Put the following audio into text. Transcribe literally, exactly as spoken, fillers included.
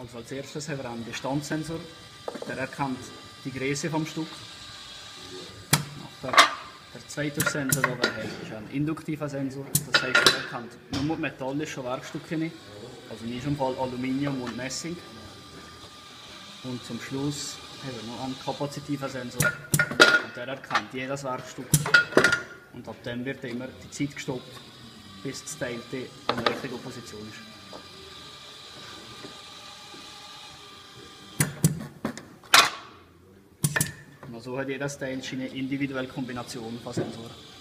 Also als erstes haben wir einen Bestandssensor, der erkennt die Größe vom Stück. Nachher der zweite Sensor, den wir haben, ist ein induktiver Sensor, das heisst, er erkennt nur metallische Werkstücke, also in diesem Fall Aluminium und Messing. Und zum Schluss haben wir noch einen kapazitiven Sensor, und der erkennt jedes Werkstück. Und ab dem wird immer die Zeit gestoppt, bis das Teil an der richtigen Position ist. Und so hat jedes Teil seine individuelle Kombination von Sensoren.